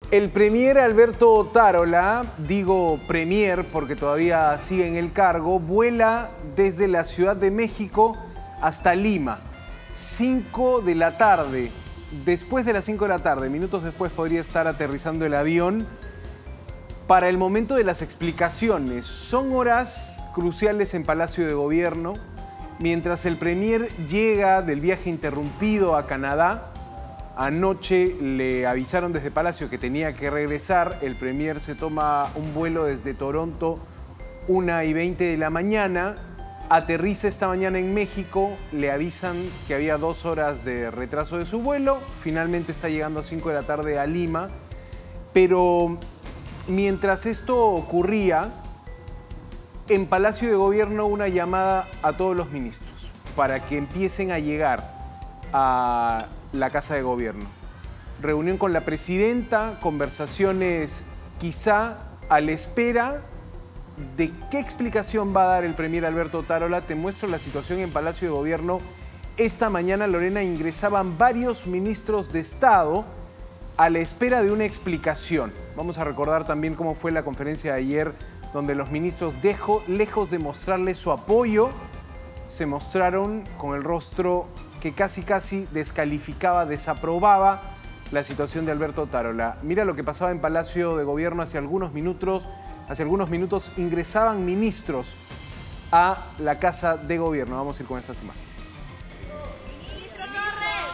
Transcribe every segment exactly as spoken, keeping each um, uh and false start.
El premier Alberto Otárola, digo premier porque todavía sigue en el cargo, vuela desde la Ciudad de México hasta Lima. cinco de la tarde. Después de las cinco de la tarde, minutos después, podría estar aterrizando el avión para el momento de las explicaciones. Son horas cruciales en Palacio de Gobierno. Mientras el premier llega del viaje interrumpido a Canadá, anoche le avisaron desde Palacio que tenía que regresar. El premier se toma un vuelo desde Toronto, una y veinte de la mañana. Aterriza esta mañana en México. Le avisan que había dos horas de retraso de su vuelo. Finalmente está llegando a cinco de la tarde a Lima. Pero mientras esto ocurría, en Palacio de Gobierno una llamada a todos los ministros para que empiecen a llegar a la Casa de Gobierno. Reunión con la presidenta, conversaciones quizá a la espera de qué explicación va a dar el premier Alberto Otárola. Te muestro la situación en Palacio de Gobierno. Esta mañana, Lorena, ingresaban varios ministros de Estado a la espera de una explicación. Vamos a recordar también cómo fue la conferencia de ayer, donde los ministros, dejo, lejos de mostrarle su apoyo, se mostraron con el rostro que casi casi descalificaba, desaprobaba la situación de Alberto Otárola. Mira lo que pasaba en Palacio de Gobierno hace algunos minutos. Hace algunos minutos ingresaban ministros a la Casa de Gobierno. Vamos a ir con estas imágenes. Ministro Torres.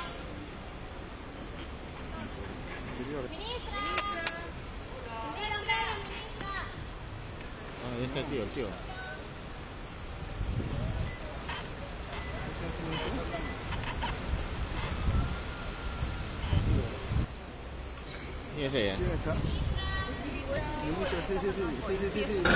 Ministra. Ah, deja el tío, el tío. ¿Quién es ella? Sí, sí, sí, sí, sí, sí, sí.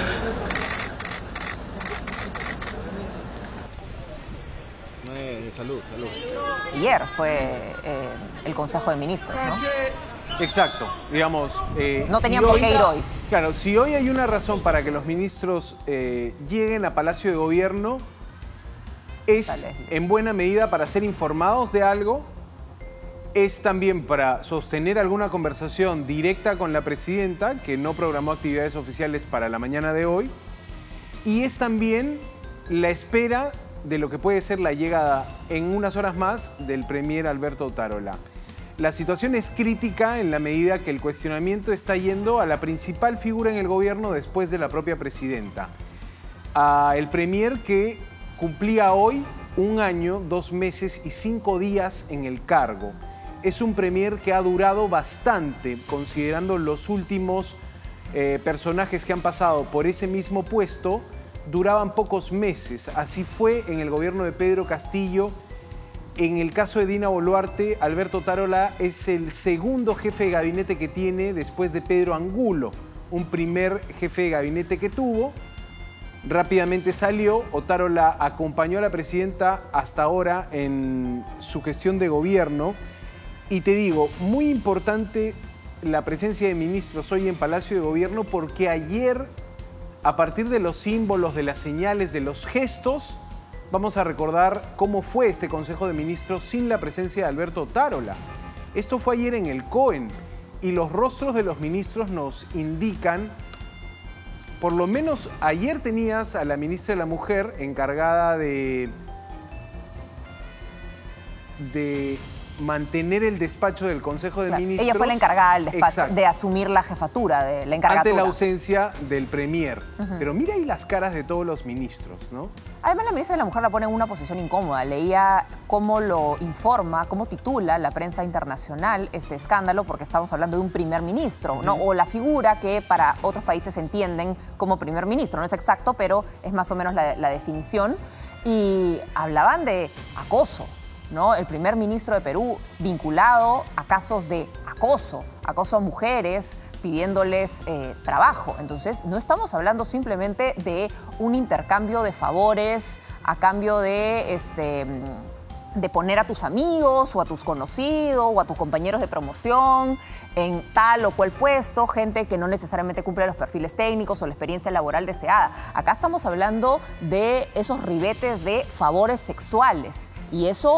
No, de salud, salud. Ayer fue eh, el Consejo de Ministros, ¿no? Exacto, digamos... Eh, no tenían si por qué ir hoy. Claro, si hoy hay una razón para que los ministros eh, lleguen a Palacio de Gobierno, es Dale. en buena medida para ser informados de algo, es también para sostener alguna conversación directa con la presidenta, que no programó actividades oficiales para la mañana de hoy, y es también la espera de lo que puede ser la llegada en unas horas más del premier Alberto Otárola. La situación es crítica en la medida que el cuestionamiento está yendo a la principal figura en el gobierno después de la propia presidenta, a el premier que cumplía hoy un año, dos meses y cinco días en el cargo. Es un premier que ha durado bastante, considerando los últimos eh, personajes que han pasado por ese mismo puesto, duraban pocos meses. Así fue en el gobierno de Pedro Castillo. En el caso de Dina Boluarte, Alberto Otárola es el segundo jefe de gabinete que tiene después de Pedro Angulo, un primer jefe de gabinete que tuvo. Rápidamente salió. Otárola acompañó a la presidenta hasta ahora en su gestión de gobierno. Y te digo, muy importante la presencia de ministros hoy en Palacio de Gobierno, porque ayer, a partir de los símbolos, de las señales, de los gestos, vamos a recordar cómo fue este Consejo de Ministros sin la presencia de Alberto Otárola. Esto fue ayer en el COEN y los rostros de los ministros nos indican, por lo menos ayer tenías a la ministra de la Mujer encargada de... de mantener el despacho del Consejo de Claro, Ministros. ella fue la encargada del despacho, Exacto, de asumir la jefatura, de la encargatura. ante la ausencia del premier. Uh-huh. Pero mira ahí las caras de todos los ministros, ¿no? Además, la ministra de la Mujer la pone en una posición incómoda. Leía cómo lo informa, cómo titula la prensa internacional este escándalo, porque estamos hablando de un primer ministro, ¿no? O la figura que para otros países entienden como primer ministro. No es exacto, pero es más o menos la, la definición. Y hablaban de acoso, ¿no? El primer ministro de Perú vinculado a casos de acoso, acoso a mujeres, pidiéndoles eh, trabajo. Entonces, no estamos hablando simplemente de un intercambio de favores a cambio de, este, de poner a tus amigos o a tus conocidos o a tus compañeros de promoción en tal o cual puesto, gente que no necesariamente cumple los perfiles técnicos o la experiencia laboral deseada. Acá estamos hablando de esos ribetes de favores sexuales y eso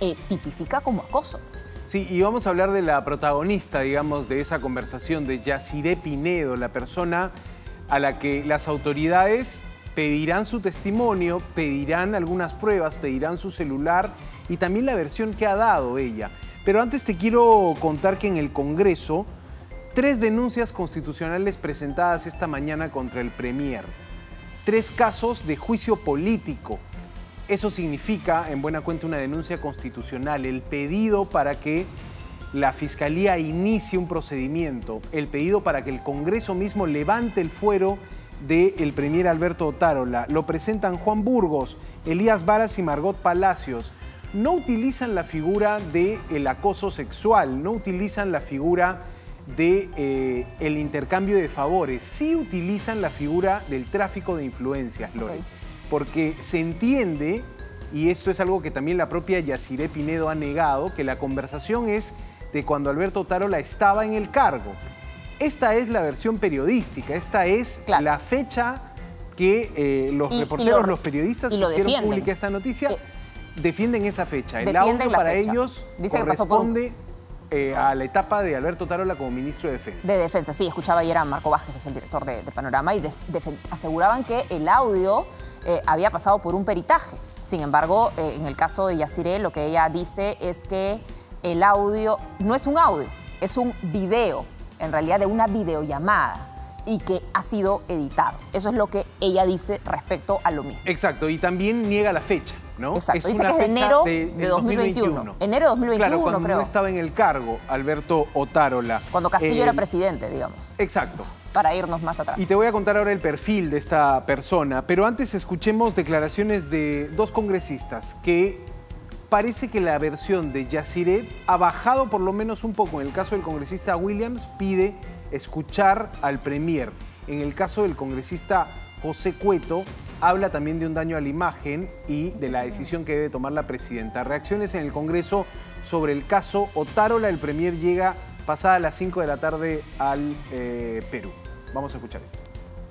eh, tipifica como acoso. Pues. Sí, y vamos a hablar de la protagonista, digamos, de esa conversación, de Yaciré Pinedo, la persona a la que las autoridades pedirán su testimonio, pedirán algunas pruebas, pedirán su celular y también la versión que ha dado ella. Pero antes te quiero contar que en el Congreso, tres denuncias constitucionales presentadas esta mañana contra el Premier. Tres casos de juicio político. Eso significa, en buena cuenta, una denuncia constitucional, el pedido para que la Fiscalía inicie un procedimiento, el pedido para que el Congreso mismo levante el fuero del Premier Alberto Otárola. Lo presentan Juan Burgos, Elías Varas y Margot Palacios. No utilizan la figura del acoso sexual, no utilizan la figura del de, eh, intercambio de favores, sí utilizan la figura del tráfico de influencias, Lore. Okay. Porque se entiende, y esto es algo que también la propia Yaciré Pinedo ha negado, que la conversación es de cuando Alberto Otárola estaba en el cargo. Esta es la versión periodística, esta es claro. la fecha que eh, los y, reporteros, y lo, los periodistas que hicieron defienden. pública esta noticia, eh, defienden esa fecha. El audio para fecha. ellos Dice corresponde que por... eh, a la etapa de Alberto Otárola como ministro de Defensa. De Defensa, sí. Escuchaba ayer a Marco Vázquez, que es el director de, de Panorama, y de, de, aseguraban que el audio eh, había pasado por un peritaje. Sin embargo, eh, en el caso de Yaciré, lo que ella dice es que el audio no es un audio, es un video, en realidad de una videollamada, y que ha sido editado. Eso es lo que ella dice respecto a lo mismo. Exacto, y también niega la fecha, ¿no? Exacto, es dice que es de enero de, de dos mil veintiuno. Enero de dos mil veintiuno, claro, cuando creo. no estaba en el cargo Alberto Otárola. Cuando Castillo eh, era presidente, digamos. Exacto. Para irnos más atrás. Y te voy a contar ahora el perfil de esta persona, pero antes escuchemos declaraciones de dos congresistas que parece que la versión de Yaciré ha bajado por lo menos un poco. En el caso del congresista Williams pide escuchar al Premier. En el caso del congresista José Cueto habla también de un daño a la imagen y de la decisión que debe tomar la presidenta. Reacciones en el Congreso sobre el caso Otárola. El Premier llega pasada las cinco de la tarde al eh, Perú. Vamos a escuchar esto.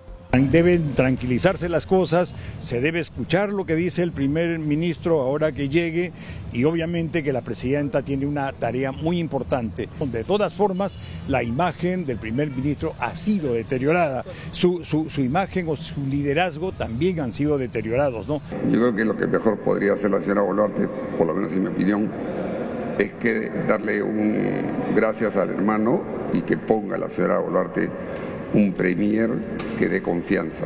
Deben tranquilizarse las cosas, se debe escuchar lo que dice el primer ministro ahora que llegue y obviamente que la presidenta tiene una tarea muy importante. De todas formas, la imagen del primer ministro ha sido deteriorada, su, su, su imagen o su liderazgo también han sido deteriorados, ¿no? Yo creo que lo que mejor podría hacer la señora Boluarte, por lo menos en mi opinión, es que darle un gracias al hermano y que ponga a la señora Boluarte un premier que dé confianza.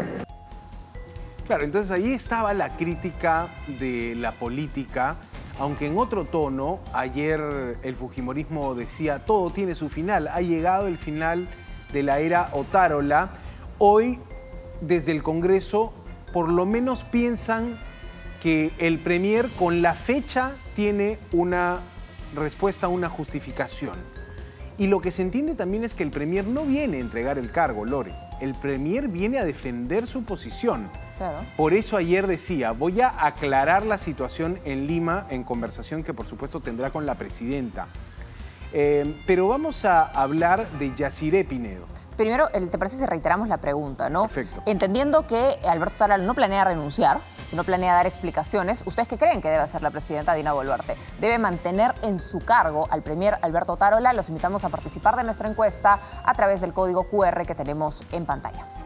Claro, entonces ahí estaba la crítica de la política, aunque en otro tono. Ayer el fujimorismo decía, todo tiene su final, ha llegado el final de la era Otárola. Hoy, desde el Congreso, por lo menos piensan que el premier con la fecha tiene una respuesta, una justificación. Y lo que se entiende también es que el Premier no viene a entregar el cargo, Lore. El Premier viene a defender su posición. Claro. Por eso ayer decía, voy a aclarar la situación en Lima en conversación que por supuesto tendrá con la presidenta. Eh, pero vamos a hablar de Yaciré Pinedo. Primero, ¿te parece si reiteramos la pregunta, no? Perfecto. Entendiendo que Alberto Otárola no planea renunciar, sino planea dar explicaciones, ¿ustedes qué creen que debe hacer la presidenta Dina Boluarte? ¿Debe mantener en su cargo al premier Alberto Otárola? Los invitamos a participar de nuestra encuesta a través del código cu erre que tenemos en pantalla.